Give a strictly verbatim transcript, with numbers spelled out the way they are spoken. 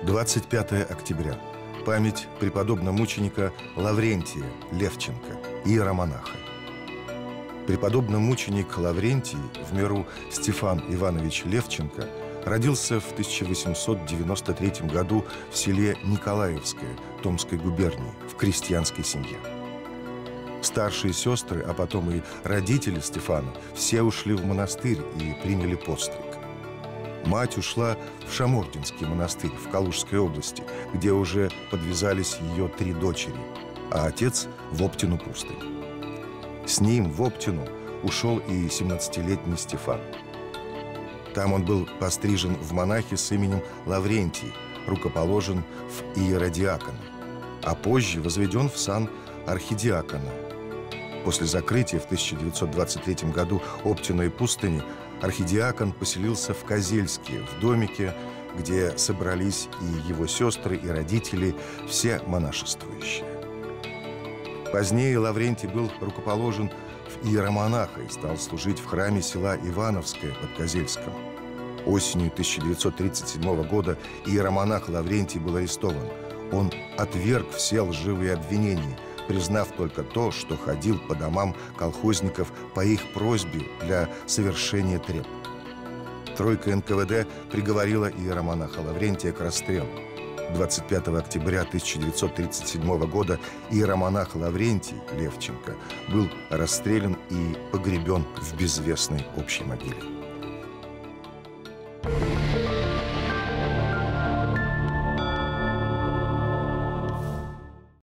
двадцать пятое октября. Память преподобно-мученика Лаврентия Левченко, иеромонаха. Преподобно-мученик Лаврентий, в миру Стефан Иванович Левченко, родился в тысяча восемьсот девяносто третьем году в селе Николаевское Томской губернии в крестьянской семье. Старшие сестры, а потом и родители Стефана, все ушли в монастырь и приняли постриг. Мать ушла в Шамординский монастырь в Калужской области, где уже подвязались ее три дочери, а отец в Оптину пустынь. С ним в Оптину ушел и семнадцатилетний Стефан. Там он был пострижен в монахи с именем Лаврентий, рукоположен в иеродиакона, а позже возведен в сан архидиакона. После закрытия в тысяча девятьсот двадцать третьем году Оптиной пустыни архидиакон поселился в Козельске, в домике, где собрались и его сестры, и родители, все монашествующие. Позднее Лаврентий был рукоположен в иеромонаха и стал служить в храме села Ивановское под Козельском. Осенью тысяча девятьсот тридцать седьмого года иеромонах Лаврентий был арестован. Он отверг все лживые обвинения, признав только то, что ходил по домам колхозников по их просьбе для совершения треб. Тройка эн ка вэ дэ приговорила иеромонаха Лаврентия к расстрелу. двадцать пятого октября тысяча девятьсот тридцать седьмого года иеромонах Лаврентий Левченко был расстрелян и погребен в безвестной общей могиле.